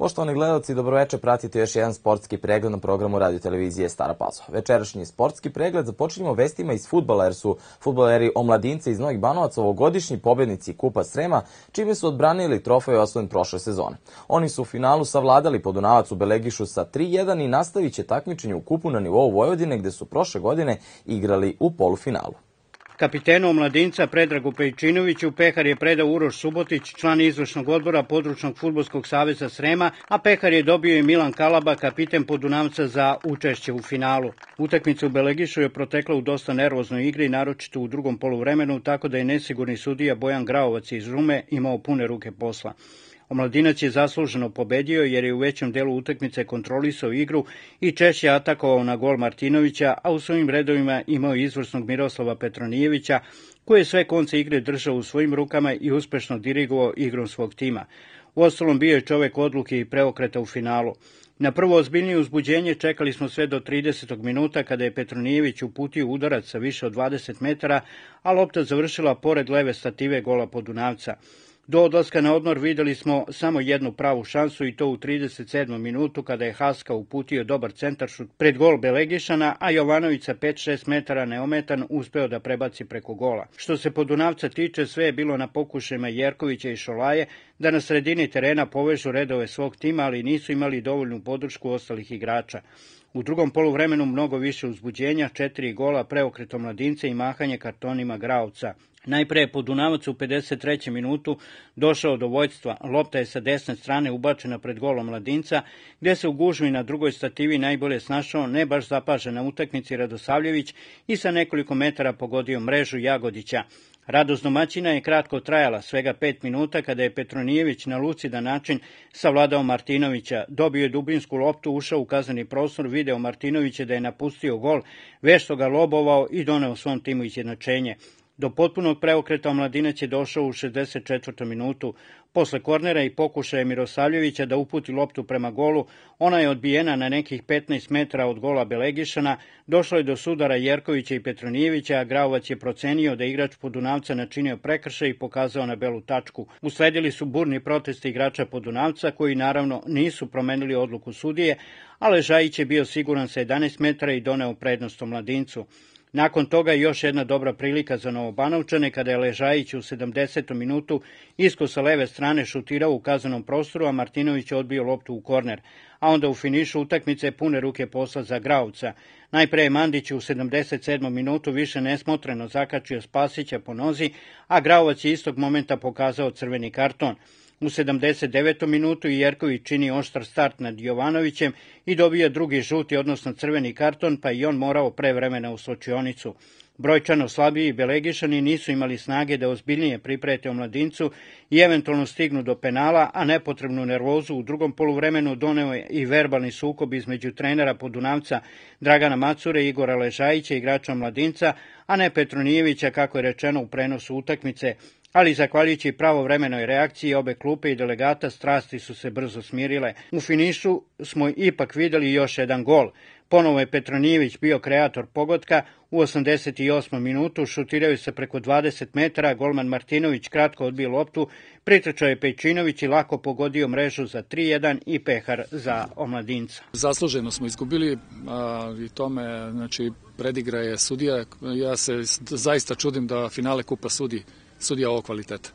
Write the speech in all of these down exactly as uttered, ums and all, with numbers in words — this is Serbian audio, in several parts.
Poštovani gledalci, dobroveče, pratite još jedan sportski pregled na programu Radio-televizije Stara Pazova. Večerašnji sportski pregled započinjemo vestima iz fudbala, jer su fudbaleri Omladinca iz Novih Banovaca ovogodišnji pobednici Kupa Srema, čime su odbranili trofej osvojen prošle sezone. Oni su u finalu savladali Podunavac u Belegišu sa tri jedan i nastavit će takmičenje u kupu na nivou Vojvodine, gde su prošle godine igrali u polufinalu. Kapitenu Omladinca Predragu Pejčinoviću pehar je predao Uroš Subotić, član izvršnog odbora Područnog fudbalskog saveza Srema, a pehar je dobio i Milan Kalaba, kapiten Podunavca, za učešće u finalu. Utakmica u Belegišu je protekla u dosta nervoznoj igri, naročito u drugom poluvremenu, tako da je nesigurni sudija Bojan Graovac iz Rume imao pune ruke posla. Omladinac je zasluženo pobedio jer je u većem delu utakmice kontrolisao igru i češće atakovao na gol Martinovića, a u svojim redovima imao izvrsnog Miroslava Petronijevića, koji je sve konce igre držao u svojim rukama i uspešno dirigovao igrom svog tima. Uostalom, bio je čovek odluke i preokreta u finalu. Na prvo ozbiljnije uzbuđenje čekali smo sve do tridesetog minuta, kada je Petronijević uputio udarac sa više od dvadeset metara, a lopta završila pored leve stative gola Podunavca. Do odlaska na odmor videli smo samo jednu pravu šansu, i to u trideset sedmom minutu, kada je Haska uputio dobar centaršut pred gol Belegišana, a Jovanović sa pet šest metara neometan uspeo da prebaci preko gola. Što se Podunavca tiče, sve je bilo na pokušajima Jerkovića i Šolaje da na sredini terena povežu redove svog tima, ali nisu imali dovoljnu podršku ostalih igrača. U drugom poluvremenu mnogo više uzbuđenja, četiri gola, preokret Omladinca i mahanje kartonima Graovca. Najpre je Podunavac u pedeset trećem minutu došao do vođstva. Lopta je sa desne strane ubačena pred golom Omladinca, gde se u gužvi na drugoj stativi najbolje snašao ne baš zapažen na utakmici Radosavljević i sa nekoliko metara pogodio mrežu Jagodića. Radost domaćina je kratko trajala, svega pet minuta, kada je Petronijević na lucidan način savladao Martinovića. Dobio je dubinsku loptu, ušao u kazneni prostor, video Martinovića da je napustio gol, vešto ga lobovao i doneo svom timu izjednačenje. Do potpunog preokreta Omladinac je došao u šezdeset četvrtom minutu. Posle kornera i pokušaja Mirosavljevića da uputi loptu prema golu, ona je odbijena na nekih petnaest metara od gola Belegišana, došlo je do sudara Jerkovića i Petronijevića, a Graovac je procenio da igrač Podunavca načinio prekršaj i pokazao na belu tačku. Usledili su burni protesti igrača Podunavca, koji naravno nisu promenili odluku sudije, a Ležajić je bio siguran sa jedanaest metara i doneo prednost Omladincu. Nakon toga još jedna dobra prilika za Novobanovčane, kada je Ležajić u sedamdesetom minutu isko sa leve strane šutirao u kaznenom prostoru, a Martinović odbio loptu u korner. A onda u finišu utakmice pune ruke posla za Graovca. Najpre je Mandić u sedamdeset sedmom minutu više nesmotreno zakačio Spasića po nozi, a Graovac je istog momenta pokazao crveni karton. U sedamdeset devetom minutu Jerković čini oštar start nad Jovanovićem i dobija drugi žuti, odnosno crveni karton, pa i on morao pre vremena u slačionicu. Brojčano slabiji Belegišani nisu imali snage da ozbiljnije priprete Omladincu i eventualno stignu do penala, a nepotrebnu nervozu u drugom poluvremenu doneo je i verbalni sukob između trenera Podunavca Dragana Macure i Igora Ležajića, igrača Omladinca, a ne Petronijevića, kako je rečeno u prenosu utakmice. Ali zahvaljujući pravovremenoj reakciji obe klupe i delegata, strasti su se brzo smirile. U finišu smo ipak videli još jedan gol. Ponovo je Petronijević bio kreator pogotka. U osamdeset osmom minutu šutiraju se preko dvadeset metara, golman Martinović kratko odbio loptu, pritrčao je Pejčinović i lako pogodio mrežu za tri jedan i pehar za Omladinca. Zasluženo smo izgubili, a, i tome, znači, predigra je sudija. Ja se zaista čudim da finale Kupa sudi sudija ovog kvaliteta.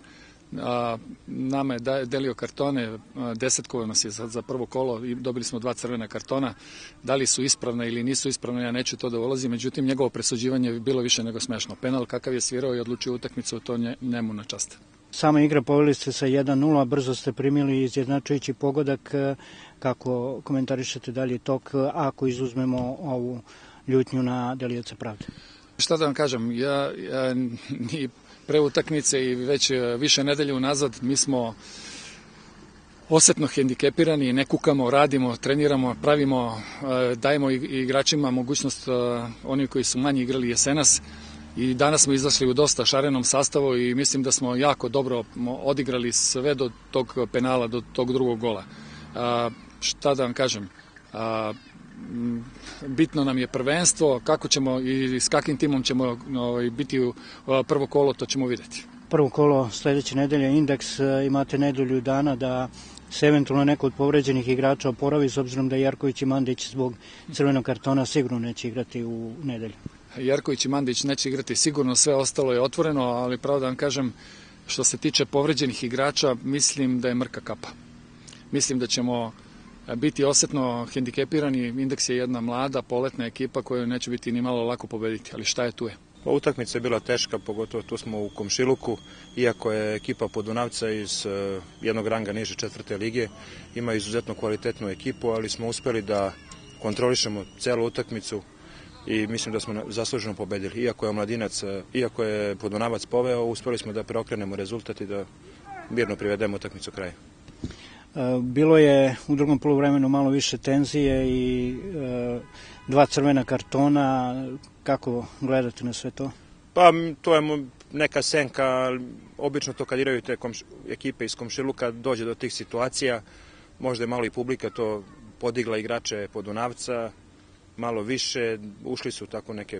A, nama je delio kartone, desetkovao nas je za, za prvo kolo i dobili smo dva crvena kartona. Da li su ispravne ili nisu ispravne, ja neću to da ulazim, međutim njegovo presuđivanje je bilo više nego smešno. Penal kakav je svirao i odlučio utakmicu, to nje, njemu na čast. Sama igra, poveli ste sa jedan nula, brzo ste primili izjednačujući pogodak. Kako komentarišete dalje tok, ako izuzmemo ovu ljutnju na delioca pravde? Šta da vam kažem, ja, ja ni pre utakmice i već više nedelje unazad mi smo osetno hendikepirani, ne kukamo, radimo, treniramo, pravimo, dajemo igračima mogućnost, oni koji su manje igrali jesenas, i danas smo izašli u dosta šarenom sastavu i mislim da smo jako dobro odigrali sve do tog penala, do tog drugog gola. A, šta da vam kažem, a, bitno nam je prvenstvo, kako ćemo i s kakvim timom ćemo ovaj, biti u prvo kolo, to ćemo vidjeti. Prvo kolo sledeće nedelje, Indeks, imate nedelju dana da se eventualno neko od povređenih igrača oporavi, s obzirom da Jerković i Mandić zbog crvenog kartona sigurno neće igrati u nedelju? Jerković i Mandić neće igrati sigurno, sve ostalo je otvoreno, ali pravo da vam kažem, što se tiče povređenih igrača, mislim da je mrka kapa. Mislim da ćemo biti osetno hendikepirani. Indeks je jedna mlada, poletna ekipa koju neće biti ni malo lako pobediti, ali šta je tu je. Utakmica je bila teška, pogotovo tu smo u Komšiluku, iako je ekipa Podunavca iz jednog ranga niže četvrte lige, ima izuzetno kvalitetnu ekipu, ali smo uspeli da kontrolišemo celu utakmicu i mislim da smo zasluženo pobedili. Iako je Omladinac, iako je Podunavac poveo, uspeli smo da preokrenemo rezultat i da mirno privedemo utakmicu kraju. Bilo je u drugom poluvremenu malo više tenzije i dva crvena kartona. Kako gledate na sve to? Pa to je neka senka, obično to kad igraju te ekipe iz Komšiluka dođe do tih situacija, možda je malo i publika to podigla igrače Podunavca, malo više, ušli su tako neke,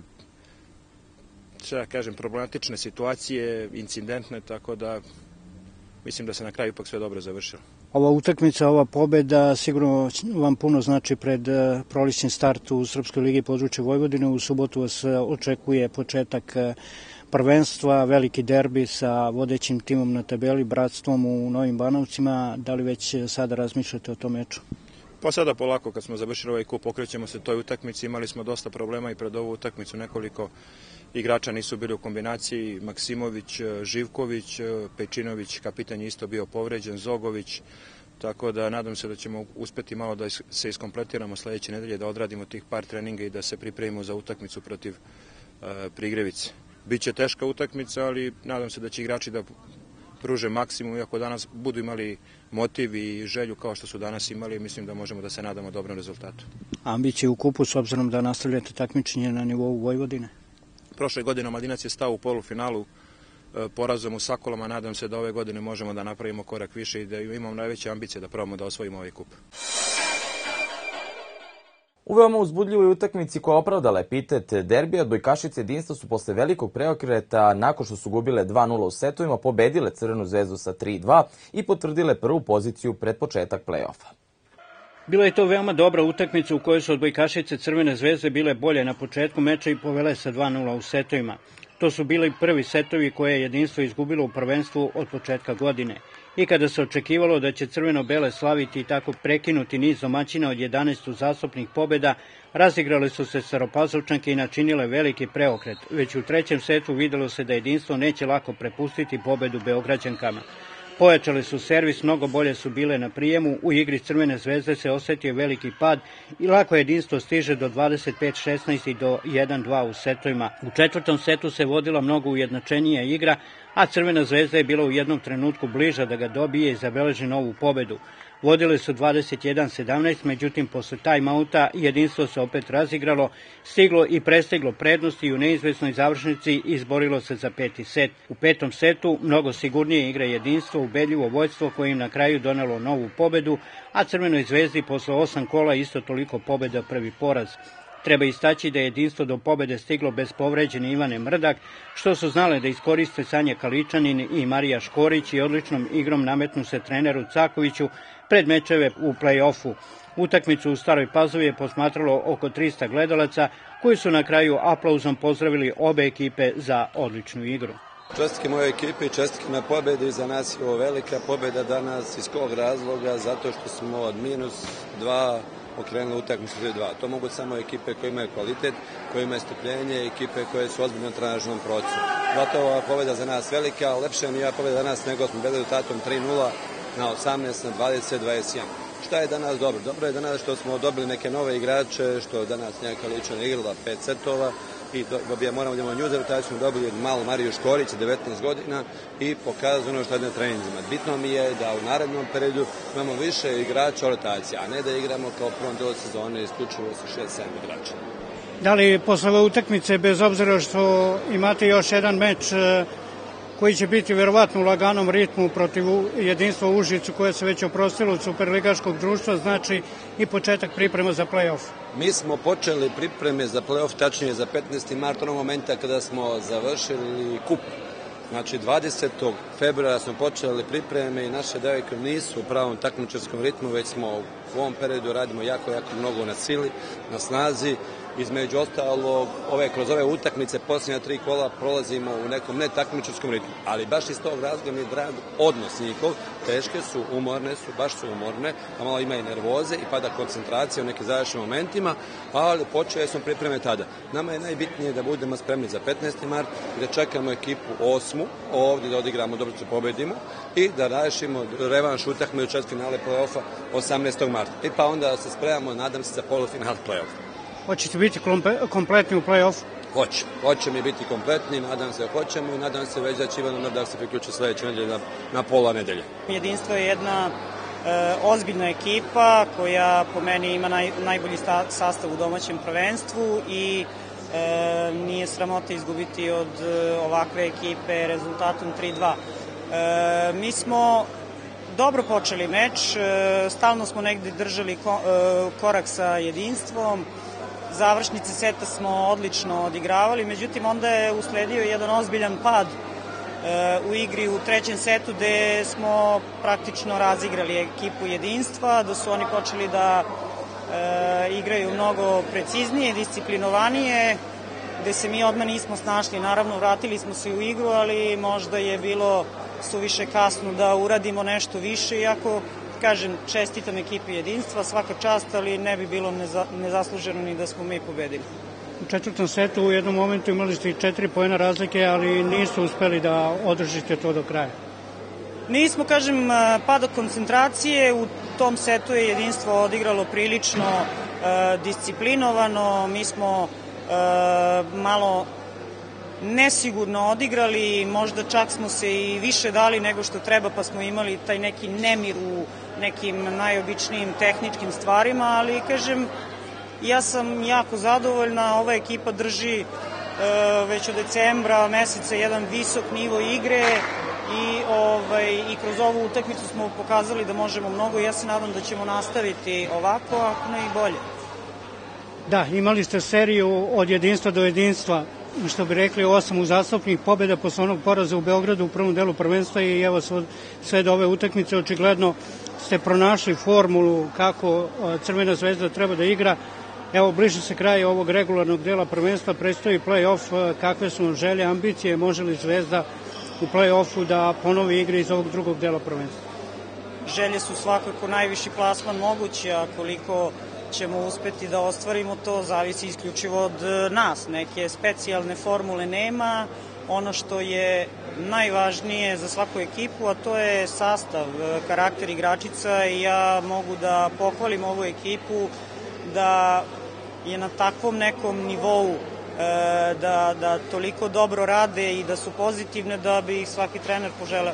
šta da kažem, problematične situacije, incidentne, tako da mislim da se na kraju ipak sve dobro završilo. Ova utakmica, ova pobeda sigurno vam puno znači pred prolećni start u Srpskoj ligi područja Vojvodine. U subotu vas očekuje početak prvenstva, veliki derbi sa vodećim timom na tabeli, Bratstvom u Novim Banovcima. Da li već sada razmišljate o tom meču? Pa sada polako, kad smo završili ovaj kup, okrećemo se toj utakmici. Imali smo dosta problema i pred ovu utakmicu nekoliko igrača nisu bili u kombinaciji. Maksimović, Živković, Pejčinović, kapitan je isto bio povređen, Zogović. Tako da nadam se da ćemo uspeti malo da se iskompletiramo sledeće nedelje, da odradimo tih par treninga i da se pripremimo za utakmicu protiv uh, Prigrevice. Biće teška utakmica, ali nadam se da će igrači da pruže maksimum, iako danas budu imali motiv i želju kao što su danas imali, mislim da možemo da se nadamo dobrom rezultatu. Ambicije u kupu, s obzirom da nastavljate takmičenje na nivou Vojvodine? Prošle godine Omladinac je stao u polufinalu porazom u Sakolama, nadam se da ove godine možemo da napravimo korak više i da imamo najveće ambicije da probamo da osvojimo ovaj kup. U veoma uzbudljivoj utakmici koja opravdala epitet derbija, odbojkašice Jedinstva su posle velikog preokreta, nakon što su gubile dva nula u setovima, pobedile Crvenu zvezdu sa tri dva i potvrdile prvu poziciju pred početak plej-ofa. Bila je to veoma dobra utakmica u kojoj su odbojkašice Crvene zvezde bile bolje na početku meča i povele sa dva nula u setovima. To su bili prvi setovi koje je Jedinstvo izgubilo u prvenstvu od početka godine. I kada se očekivalo da će crveno-bele slaviti i tako prekinuti niz domaćina od jedanaest uzastopnih pobjeda, razigrale su se Staropazovčanke i načinile veliki preokret. Već u trećem setu videlo se da Jedinstvo neće lako prepustiti pobedu Beograđankama. Pojačale su servis, mnogo bolje su bile na prijemu, u igri Crvene zvezde se osetio veliki pad i lako Jedinstvo stiže do dvadeset pet šesnaest i do jedan dva u setovima. U četvrtom setu se vodila mnogo ujednačenija igra, a Crvena zvezda je bila u jednom trenutku bliža da ga dobije i zabeleži novu pobedu. Vodile su dvadeset jedan sedamnaest, međutim posle time-outa Jedinstvo se opet razigralo, stiglo i prestiglo prednosti i u neizvesnoj završnici izborilo se za peti set. U petom setu mnogo sigurnije igra Jedinstvo, ubedljivo vođstvo koje im na kraju donelo novu pobedu, a Crvenoj zvezdi posle osam kola isto toliko pobeda prvi poraz. Treba istaći da je Jedinstvo do pobede stiglo bez povređene Ivane Mrdak, što su znale da iskoriste Sanja Kaličanin i Marija Škorić i odličnom igrom nametnu se treneru Cakoviću pred mečeve u plej-ofu. Utakmicu u Staroj Pazovi je posmatralo oko trista gledalaca, koji su na kraju aplauzom pozdravili obe ekipe za odličnu igru. Čestitke moje ekipe i čestitke na pobedi. Za nas je ovo velika pobeda danas. Iz kog razloga? Zato što smo od minus dva okrenuli utakmicu tri dva. To mogu samo ekipe koje imaju kvalitet, koje imaju strpljenje, ekipe koje su ozbiljno u trenažnom procesu. Zato ova pobeda za nas velika, lepša mi je pobeda danas nego smo bili rezultatom tri nula na osamnaest, na dvadeset, dvadeset jedan. Šta je danas dobro? Dobro je danas što smo dobili neke nove igrače, što danas njaka lična igrala pet setova i dobija, moramo da imamo nju za rotaciju, dobili malu Mariju Škorić, devetnaest godina i pokazuje ono što je na treninzima. Bitno mi je da u narednom periodu imamo više igrača o rotaciji, a ne da igramo kao prvom delu sezone isključivo sa šest sedam igrača. Da li posle ove utakmice, bez obzira što imate još jedan meč koji će biti verovatno u laganom ritmu protiv Jedinstva u Užicu koje se već oprostilo od Superligaškog društva, znači i početak priprema za plej-of? Mi smo počeli pripreme za plej-of, tačnije za petnaesti mart, onog momenta kada smo završili kup. Znači, dvadesetog februara smo počeli pripreme i naše devojke nisu u pravom takmičarskom ritmu, već smo u ovom periodu radimo jako, jako mnogo na sili, na snazi. Između ostalog, ove, kroz ove utakmice, posljednja tri kola prolazimo u nekom netakmičarskom ritmu. Ali baš iz tog razloga mi je drag odnos njihov. Teške su, umorne su, baš su umorne, a malo ima i nervoze i pada koncentracija u nekim završnim momentima, ali počeli smo pripreme tada. Nama je najbitnije da budemo spremni za petnaesti mart i da čekamo ekipu osmu ovdje da odigramo, dobro se pobedimo i da rešimo revanš utakmicu četvrtfinale play-offa osamnaestog marta. I pa onda se spremamo, nadam se, za polufinale play-offa. Hoćete biti kompletni u play-off? Hoće. Hoće mi biti kompletni, nadam se da hoćemo i nadam se već da će Ivan Mrdak se priključi sledeće nedelje na, na pola nedelje. Jedinstvo je jedna e, ozbiljna ekipa koja po meni ima naj, najbolji sta, sastav u domaćem prvenstvu i e, nije sramota izgubiti od e, ovakve ekipe rezultatom tri dva. E, mi smo dobro počeli meč, e, stalno smo negde držali ko, e, korak sa jedinstvom. Završnice seta smo odlično odigravali, međutim onda je usledio jedan ozbiljan pad e, u igri u trećem setu gde smo praktično razigrali ekipu jedinstva, da su oni počeli da e, igraju mnogo preciznije, disciplinovanije, gde se mi odmah nismo snašli. Naravno, vratili smo se u igru, ali možda je bilo suviše kasno da uradimo nešto više, iako kažem, čestitam ekipi jedinstva, svaka čast, ali ne bi bilo neza, nezasluženo ni da smo mi pobedili. U četvrtom setu u jednom momentu imali ste i četiri poena razlike, ali nisu uspeli da održite to do kraja. Nismo, kažem, pada koncentracije, u tom setu je jedinstvo odigralo prilično e, disciplinovano, mi smo e, malo nesigurno odigrali, možda čak smo se i više dali nego što treba, pa smo imali taj neki nemir u nekim najobičnijim tehničkim stvarima, ali kažem, ja sam jako zadovoljna, ova ekipa drži e, već od decembra meseca jedan visok nivo igre i, ovaj, i kroz ovu utakmicu smo pokazali da možemo mnogo i ja se nadam da ćemo nastaviti ovako, ako ne i bolje. Da, imali ste seriju od jedinstva do jedinstva, što bi rekli, osam uzastopnih pobjeda posle onog poraza u Beogradu u prvom delu prvenstva i evo sve do ove utakmice očigledno ste pronašli formulu kako Crvena zvezda treba da igra. Evo, bliže se kraj ovog regularnog dela prvenstva, predstoji play-off, kakve su želje, ambicije, može li Zvezda u play-offu da ponovi igre iz ovog drugog dela prvenstva? Želje su svakako najviši plasman mogući, a koliko ćemo uspeti da ostvarimo to zavisi isključivo od nas. Neke specijalne formule nema, ono što je najvažnije za svaku ekipu, a to je sastav, karakter igračica i ja mogu da pohvalim ovu ekipu da je na takvom nekom nivou da, da toliko dobro rade i da su pozitivne da bi ih svaki trener poželeo.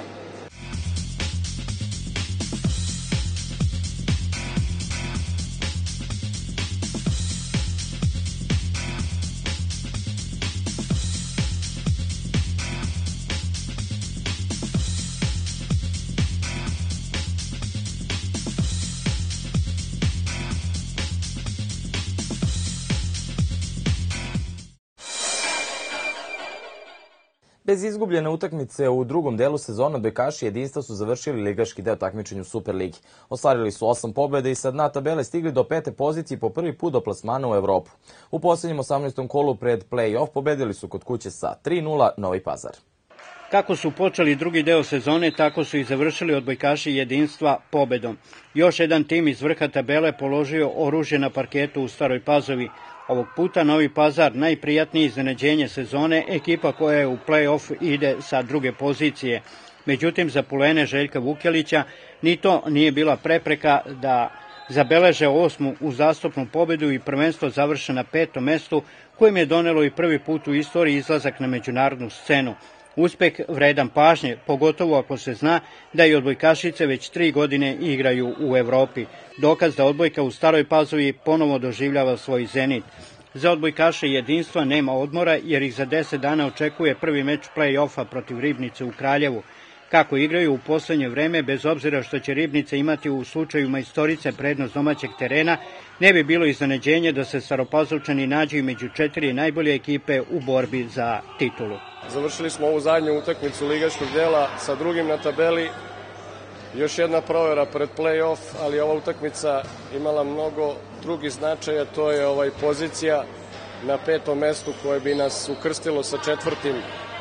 Bez izgubljene utakmice u drugom delu sezona odbojkaši jedinstva su završili ligaški deo takmičenja u Superligi. Ostvarili su osam pobjede i sa dna tabele stigli do pete pozicije po prvi put do plasmana u Evropu. U posljednjem osamnaestom kolu pred play-off pobedili su kod kuće sa tri nula Novi Pazar. Kako su počeli drugi deo sezone, tako su i završili odbojkaši jedinstva pobedom. Još jedan tim iz vrha tabele položio oružje na parketu u Staroj Pazovi. Ovog puta Novi Pazar, najprijatnije iznenađenje sezone, ekipa koja je u play-off ide sa druge pozicije. Međutim, za pulene Željka Vukelića ni to nije bila prepreka da zabeleže osmu uzastopnu pobedu i prvenstvo završe na petom mestu, kojim je donelo i prvi put u istoriji izlazak na međunarodnu scenu. Uspeh vredan pažnje, pogotovo ako se zna da i odbojkašice već tri godine igraju u Evropi. Dokaz da odbojka u Staroj Pazovi ponovo doživljava svoj zenit. Za odbojkaše jedinstva nema odmora jer ih za deset dana očekuje prvi meč play-offa protiv Ribnice u Kraljevu. kako igraju u poslednje vreme, bez obzira što će Ribnica imati u slučaju majstorice prednost domaćeg terena, ne bi bilo iznenađenje da se Staropazovčani nađu među četiri najbolje ekipe u borbi za titulu. Završili smo ovu zadnju utakmicu ligaškog dela sa drugim na tabeli. Još jedna provera pred play-off, ali ova utakmica imala mnogo drugih značaja, to je ovaj pozicija na petom mestu koje bi nas ukrstilo sa četvrtim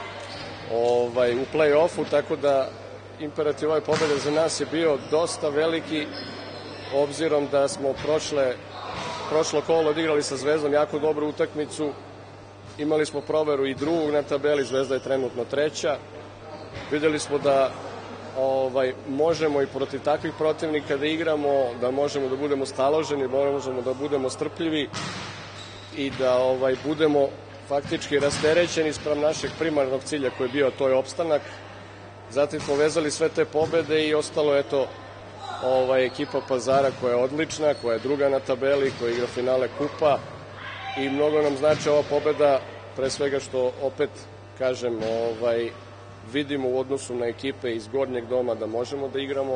ovaj, u play-offu, tako da imperativ ove pobede za nas je bio dosta veliki, obzirom da smo prošle, prošlo kolo odigrali sa Zvezdom jako dobru utakmicu, imali smo proveru i drugog na tabeli, Zvezda je trenutno treća, videli smo da ovaj, možemo i protiv takvih protivnika da igramo, da možemo da budemo staloženi, možemo da budemo strpljivi i da ovaj, budemo faktički rasterećeni sprem našeg primarnog cilja koji je bio, to je opstanak. Zatim smo vezali sve te pobede i ostalo je to ovaj, ekipa Pazara koja je odlična, koja je druga na tabeli, koja igra finale kupa i mnogo nam znači ova pobeda, pre svega što opet kažem, ovaj, vidimo u odnosu na ekipe iz gornjeg doma da možemo da igramo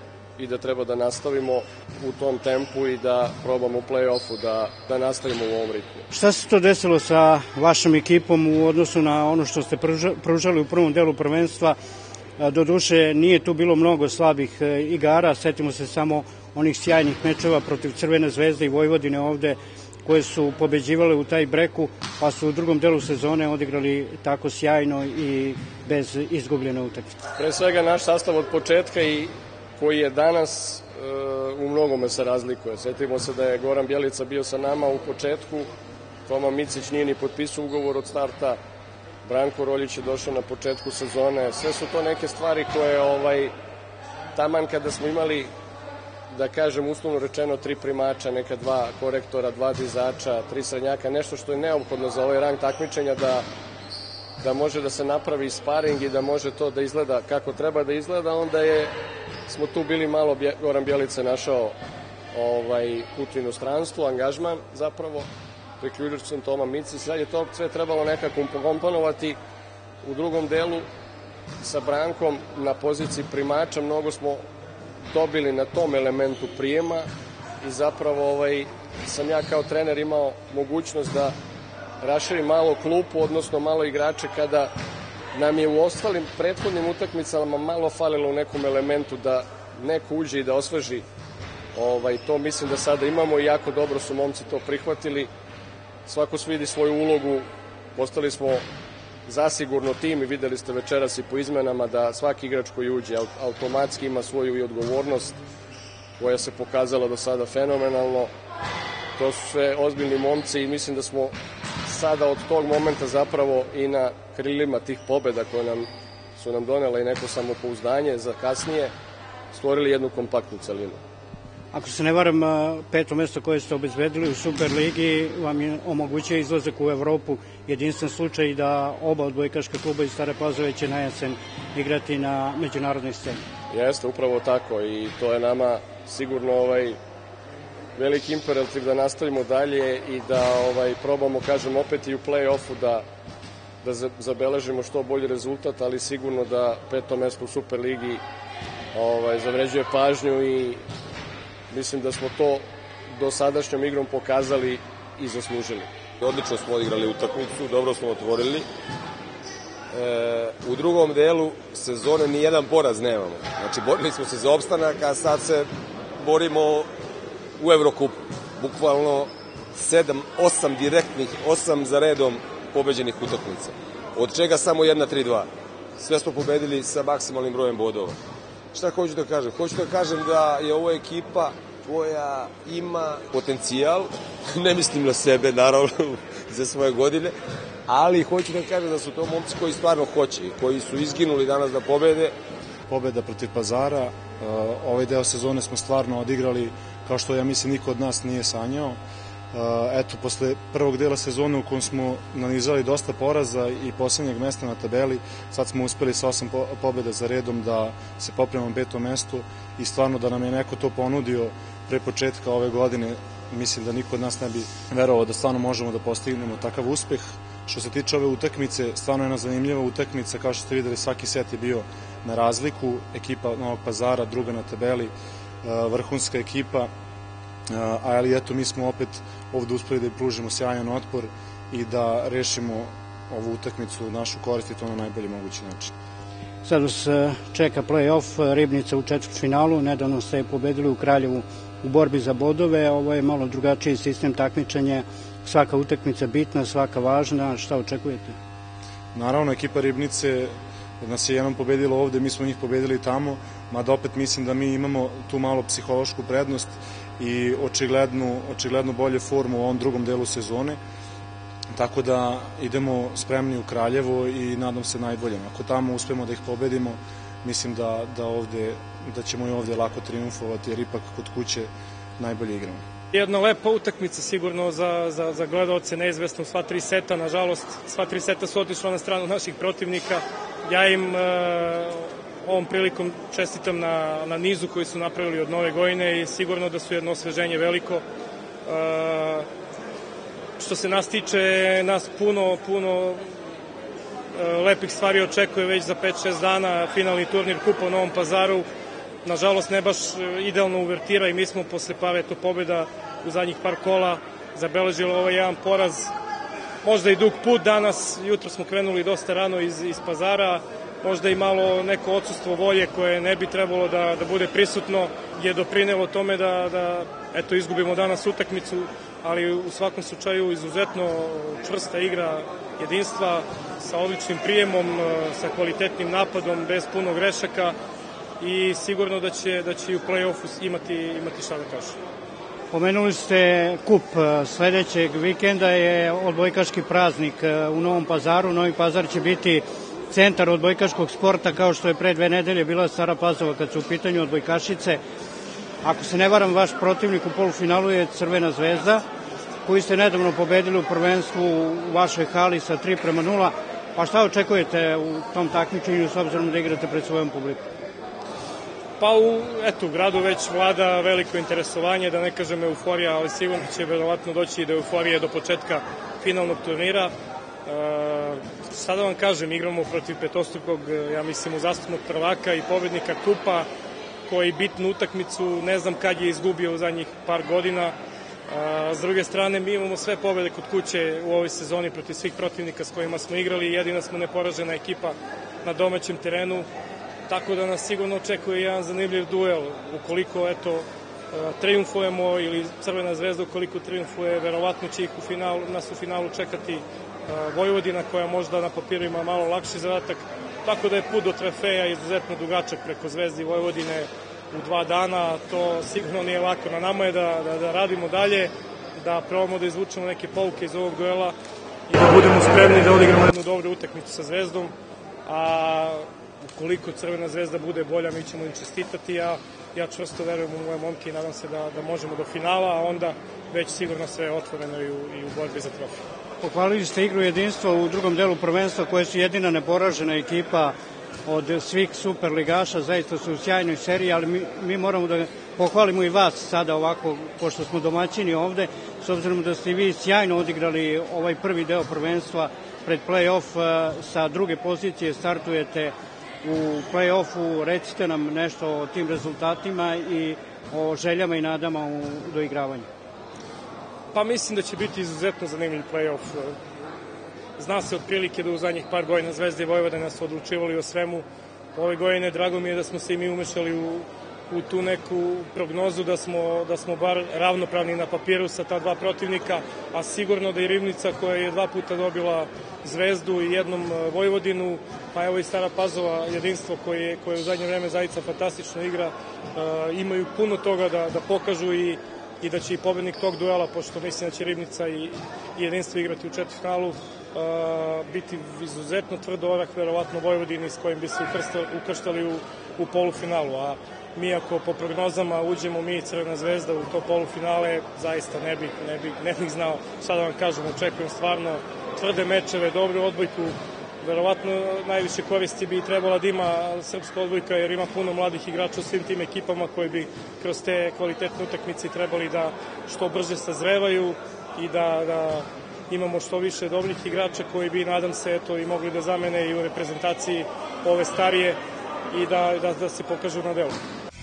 i da treba da nastavimo u tom tempu i da probamo u play-offu da, da nastavimo u ovom ritmu. Šta se to desilo sa vašom ekipom u odnosu na ono što ste pružali u prvom delu prvenstva? Doduše, nije tu bilo mnogo slabih igara, setimo se samo onih sjajnih mečeva protiv Crvene zvezde i Vojvodine ovde, koje su pobeđivale u taj breku, pa su u drugom delu sezone odigrali tako sjajno i bez izgubljene utakmice. Pre svega naš sastav od početka i koji je danas e, u mnogome se razlikuje. Sjetimo se da je Goran Bjelica bio sa nama u početku, Toma Micić nije ni potpisao ugovor od starta, Branko Roljić je došao na početku sezone. Sve su to neke stvari koje ovaj, taman kada smo imali, da kažem uslovno rečeno, tri primača, neka dva korektora, dva dizača, tri srednjaka, nešto što je neophodno za ovaj rang takmičenja da, da može da se napravi sparing i da može to da izgleda kako treba da izgleda, onda je, smo tu bili malo, Goran Bjelica našao ovaj, put u inostranstvo, angažman zapravo, priključujem Toma Mici, sad je to sve trebalo nekako komponovati u drugom delu sa Brankom na poziciji primača, mnogo smo dobili na tom elementu prijema i zapravo ovaj, sam ja kao trener imao mogućnost da raširim malo klupu, odnosno malo igrače kada nam je u ostalim prethodnim utakmicama malo falilo u nekom elementu da neko uđe i da osveži ovaj, to mislim da sada imamo i jako dobro su momci to prihvatili. Svako svidi svoju ulogu, postali smo zasigurno tim i videli ste večeras i po izmenama da svaki igrač koji uđe automatski ima svoju i odgovornost koja se pokazala do sada fenomenalno. To su sve ozbiljni momci i mislim da smo sada od tog momenta zapravo i na krilima tih pobeda koje nam, su nam donela i neko samopouzdanje za kasnije stvorili jednu kompaktnu celinu. Ako se ne varam, peto mesto koje ste obezbedili u Superligi vam je omogućio izlazak u Evropu, jedinstven slučaj da oba odbojkaška kluba iz Stare Pazove će na jesen igrati na međunarodnoj sceni. Jeste, upravo tako i to je nama sigurno ovaj veliki imperativ da nastavimo dalje i da ovaj probamo, kažem, opet i u play-offu da, da zabeležimo što bolji rezultat, ali sigurno da peto mesto u Superligi ovaj, zavređuje pažnju i mislim da smo to do sadašnjom igrom pokazali i zaslužili. Odlično smo odigrali utakmicu, dobro smo otvorili. E, u drugom delu sezone ni jedan poraz nemamo. Znači, borili smo se za opstanak, a sad se borimo u Evrokupu. Bukvalno sedam, osam direktnih, osam za redom pobeđenih utakmica. Od čega samo jedna tri dva. Sve smo pobedili sa maksimalnim brojem bodova. Šta hoću da kažem? Hoću da kažem da je ovo ekipa koja ima potencijal, ne mislim na sebe, naravno, za svoje godine, ali hoću da kažem da su to momci koji stvarno hoće, koji su izginuli danas da pobede. Pobeda protiv Pazara, ovaj deo sezone smo stvarno odigrali kao što ja mislim niko od nas nije sanjao. Eto, posle prvog dela sezone u kojem smo nanizali dosta poraza i poslednjeg mesta na tabeli, sad smo uspeli sa osam pobjeda za redom da se popremamo petom mestu i stvarno da nam je neko to ponudio pre početka ove godine, mislim da niko od nas ne bi verovao da stvarno možemo da postignemo takav uspeh. Što se tiče ove utakmice, stvarno je jedna zanimljiva utakmica, kao što ste videli svaki set je bio na razliku, ekipa Novog Pazara, druga na tabeli, vrhunska ekipa, ali eto mi smo opet ovde uspeli da pružimo sjajan otpor i da rešimo ovu utakmicu našu korist i to na najbolji mogući način. Sad vas čeka play-off, Ribnica u četvrtfinalu, nedavno ste pobedili u Kraljevu u borbi za bodove, ovo je malo drugačiji sistem takmičenja, svaka utakmica bitna, svaka važna, šta očekujete? Naravno, ekipa Ribnice nas je jednom pobedila ovde, mi smo njih pobedili tamo, mada opet mislim da mi imamo tu malo psihološku prednost i očiglednu, očiglednu bolje formu u ovom drugom delu sezone, tako da idemo spremni u Kraljevo i nadam se najboljem. Ako tamo uspemo da ih pobedimo, mislim da, da, ovde, da ćemo i ovde lako triumfovati, jer ipak kod kuće najbolje igramo. Jedna lepa utakmica sigurno za, za, za gledalce, neizvesno sva tri seta, nažalost sva tri seta su otišla na stranu naših protivnika. Ja im e, ovom prilikom čestitam na, na nizu koji su napravili od nove godine i sigurno da su jedno osveženje veliko. E, što se nas tiče, nas puno, puno e, lepih stvari očekuje već za pet šest dana, finalni turnir Kupa u Novom Pazaru. Nažalost, ne baš idealno uvertira i mi smo posle par eto pobjeda u zadnjih par kola zabeležili ovaj jedan poraz. Možda i dug put danas, jutro smo krenuli dosta rano iz, iz Pazara, možda i malo neko odsustvo volje koje ne bi trebalo da, da bude prisutno je doprinelo tome da, da eto, izgubimo danas utakmicu, ali u svakom slučaju izuzetno čvrsta igra jedinstva sa odličnim prijemom, sa kvalitetnim napadom, bez puno grešaka i sigurno da će, da će i u play-offu imati, imati šta da kažu. Pomenuli ste kup, sledećeg vikenda je odbojkaški praznik u Novom Pazaru. Novi Pazar će biti centar odbojkaškog sporta kao što je pre dve nedelje bila Stara Pazova kad su u pitanju odbojkašice. Ako se ne varam, vaš protivnik u polufinalu je Crvena zvezda, koji ste nedavno pobedili u prvenstvu u vašoj hali sa tri prema nula. Pa šta očekujete u tom takmičenju s obzirom da igrate pred svojom publikom? Pa u, eto, u gradu već vlada veliko interesovanje, da ne kažem euforija, ali sigurno će verovatno doći i do euforije do početka finalnog turnira. E, sada vam kažem, igramo protiv petostrukog, ja mislim, uzastopnog prvaka i pobednika kupa, koji bitnu utakmicu ne znam kad je izgubio u zadnjih par godina. A, s druge strane, mi imamo sve pobede kod kuće u ovoj sezoni protiv svih protivnika s kojima smo igrali, jedina smo neporažena ekipa na domaćem terenu, tako da nas sigurno očekuje jedan zanimljiv duel. Ukoliko, eto, triumfujemo ili Crvena zvezda ukoliko triumfuje, verovatno će ih u finalu, nas u finalu čekati Vojvodina, koja možda na papiru ima malo lakši zadatak, tako da je put do trofeja izuzetno dugačak preko Zvezde i Vojvodine u dva dana. To sigurno nije lako. Na nama je da, da, da radimo dalje, da probamo da izvučemo neke pouke iz ovog duela i da budemo spremni da odigramo jednu dobru utakmicu sa Zvezdom, a ukoliko Crvena zvezda bude bolja, mi ćemo im čestitati. Ja, ja čvrsto verujem u moje momke i nadam se da, da možemo do finala, a onda već sigurno sve otvoreno i u, i u borbi za trofej. Pohvalili ste igru jedinstva u drugom delu prvenstva, koje su jedina neporažena ekipa od svih superligaša, zaista su u sjajnoj seriji, ali mi, mi moramo da pohvalimo i vas sada ovako, pošto smo domaćini ovde, s obzirom da ste vi sjajno odigrali ovaj prvi deo prvenstva pred play-off, sa druge pozicije startujete u play-offu. Recite nam nešto o tim rezultatima i o željama i nadama u doigravanju. Pa mislim da će biti izuzetno zanimljiv play-off. Zna se otprilike da u zadnjih par godina Zvezda i Vojvodina su odlučivali o svemu. Ove godine drago mi je da smo se i mi umešali u, u tu neku prognozu, da smo, da smo bar ravnopravni na papiru sa ta dva protivnika, a sigurno da i Ribnica, koja je dva puta dobila Zvezdu i jednom Vojvodinu, pa evo i Stara Pazova, jedinstvo koje, koje u zadnje vreme zaista fantastično igra, uh, imaju puno toga da, da pokažu i i da će i pobednik tog duela, pošto mislim da će Ribnica i, i jedinstvo igrati u četvrtfinalu, uh, biti izuzetno tvrdo orah, verovatno Vojvodini, s kojim bi se ukrštali u, u polufinalu. A mi ako po prognozama uđemo mi Crvena zvezda u to polufinale, zaista ne bih, ne bih, ne bih znao šta da vam kažem. Očekujem stvarno tvrde mečeve, dobru odbojku. Verovatno najviše koristi bi trebala da ima srpska odbojka, jer ima puno mladih igrača u svim tim ekipama koji bi kroz te kvalitetne utakmice trebali da što brže sazrevaju i da, da imamo što više dobrih igrača koji bi, nadam se, eto, i mogli da zamene i u reprezentaciji ove starije i da, da, da se pokažu na delu.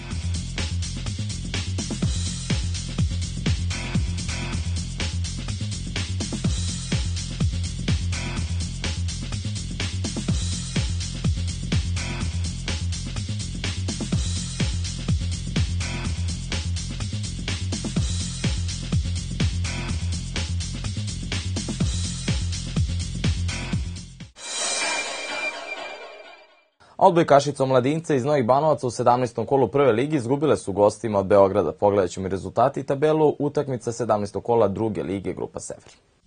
Odbojkašice Omladinca iz Novih Banovaca u sedamnaestom kolu prve ligi izgubile su gostima od Beograda. Pogledat ćemo i rezultati i tabelu utakmica sedamnaestog kola druge lige Grupa Sever.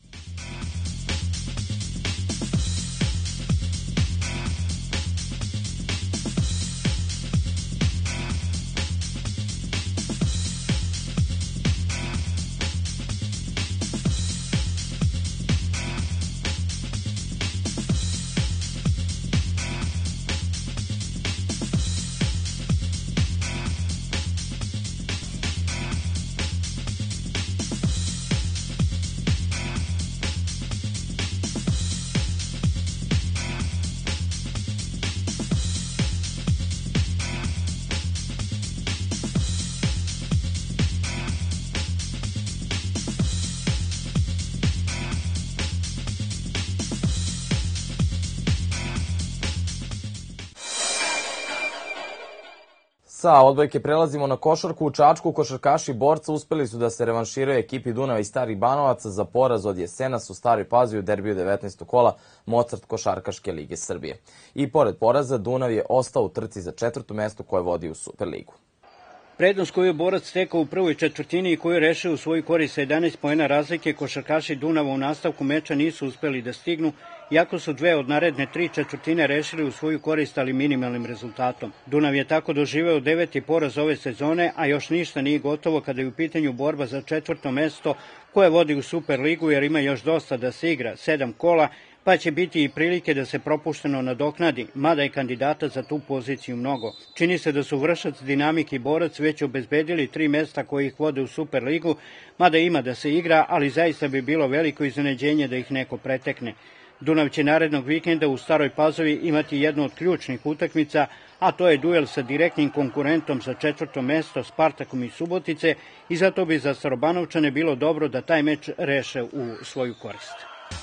Sa odbojke prelazimo na košarku. U Čačku košarkaši Borca uspeli su da se revanširaju ekipi Dunava i Starih Banovaca za poraz od Jesenas u Staroj Pazovi u derbiju devetnaestog kola Mozart košarkaške lige Srbije. I pored poraza, Dunav je ostao u trci za četvrto mesto koje vodi u Superligu. Prednost koju je Borac stekao u prvoj četvrtini i koju je rešio u svoju korist sa jedanaest poena razlike, košarkaši Dunava u nastavku meča nisu uspeli da stignu, iako su dve od naredne tri četvrtine rešili u svoju korist, ali minimalnim rezultatom. Dunav je tako doživeo deveti poraz ove sezone, a još ništa nije gotovo kada je u pitanju borba za četvrto mesto koje vodi u Superligu, jer ima još dosta da se igra, sedam kola, pa će biti i prilike da se propušteno nadoknadi, mada je kandidata za tu poziciju mnogo. Čini se da su Vršac, Dinamik i Borac već obezbedili tri mesta koji ih vode u Superligu, mada ima da se igra, ali zaista bi bilo veliko iznenađenje da ih neko pretekne. Dunav će narednog vikenda u Staroj Pazovi imati jednu od ključnih utakmica, a to je duel sa direktnim konkurentom za četvrto mesto Spartakom iz Subotice i zato bi za Starobanovčane bilo dobro da taj meč reše u svoju korist.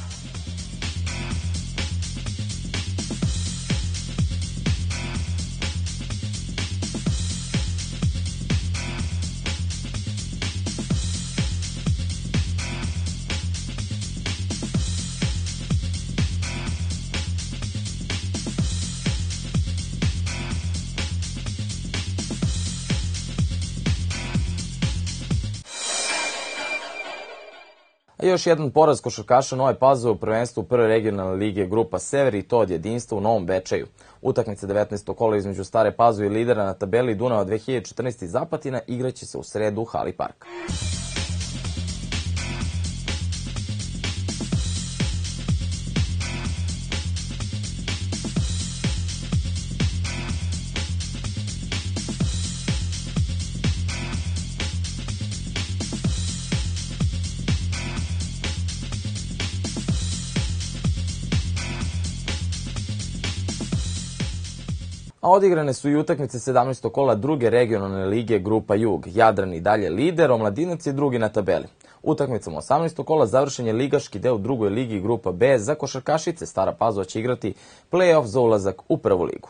Još jedan poraz košarkaša Nove Pazove u prvenstvu prve regionalne lige Grupa Sever i to od jedinstva u Novom Bečeju. Utakmica devetnaestog kola između Stare Pazove i lidera na tabeli Dunava dve hiljade četrnaeste iz Zapatina igraće se u sredu u hali Parka. A odigrane su i utakmice sedamnaestog kola druge regionalne lige Grupa Jug. Jadran i dalje lider, Omladinac je drugi na tabeli. Utakmicom osamnaestog kola završen je ligaški deo u drugoj ligi Grupa B. Za košarkašice Stara Pazova će igrati play-off za ulazak u prvu ligu.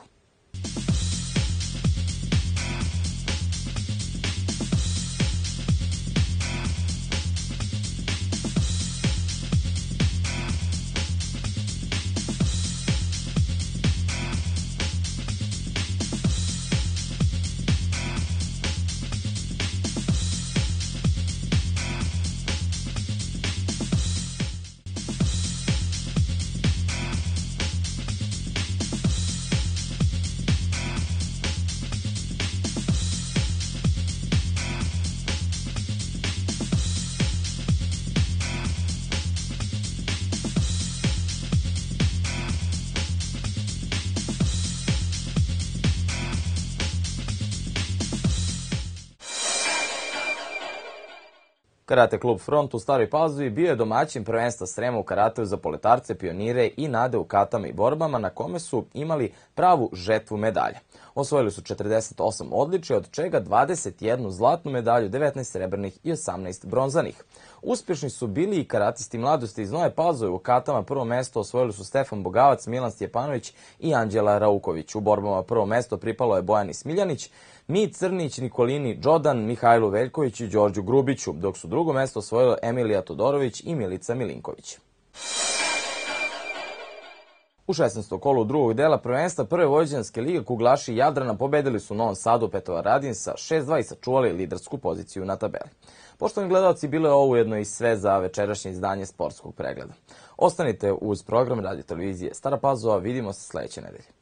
Karate klub Front u Staroj Pazovi bio je domaćin prvenstva Srema u karateu za poletarce, pionire i nade u katama i borbama, na kome su imali pravu žetvu medalja. Osvojili su četrdeset osam odličja, od čega dvadeset jednu zlatnu medalju, devetnaest srebrnih i osamnaest bronzanih. Uspješni su bili i karatisti mladosti iz Nove Pazove. U katama prvo mesto osvojili su Stefan Bogavac, Milan Stjepanović i Anđela Rauković. U borbama prvo mesto pripalo je Bojani Smiljanić, Mi Crnić, Nikolini Đodan, Mihajlu Veljkoviću i Đorđu Grubiću, dok su drugo mesto osvojile Emilija Todorović i Milica Milinković. U šesnaestom kolu drugog dela prvenstva Prve vojvođanske lige kuglaši Jadrana pobedili su u Novom Sadu Petrovaradin sa šest dva i sačuvali lidersku poziciju na tabeli. Poštovani gledalci, bilo je ovo ujedno i sve za večerašnje izdanje Sportskog pregleda. Ostanite uz program Radio televizije Stara Pazova, vidimo se sledeće nedelje.